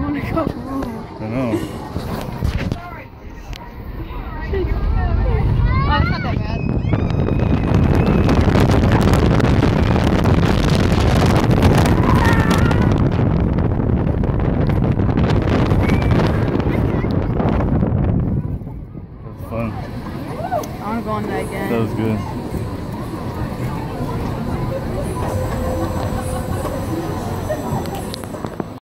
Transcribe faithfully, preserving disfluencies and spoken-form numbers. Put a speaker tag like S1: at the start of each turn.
S1: want to go home.
S2: I know.
S1: Oh, it's not that bad.
S2: That was fun.
S1: I want to go on that again.
S2: That was good.